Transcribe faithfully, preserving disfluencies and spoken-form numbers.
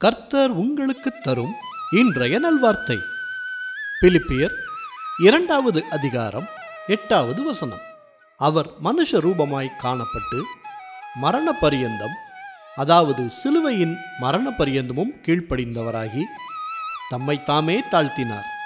கர்த்தர் உங்களுக்கு தரும் இன்றைய நல்வார்த்தை. பிலிப்பியர் இரண்டாவது அதிகாரம் எட்டாவது வசனம். அவர் மனுஷ ரூபமாய் காணப்பட்டு மரண பரியந்தம், அதாவது சிலுவையின் மரண பரியந்தமும் கீழ்ப்படிந்தவராகி தம்மை தாமே தாழ்த்தினார்.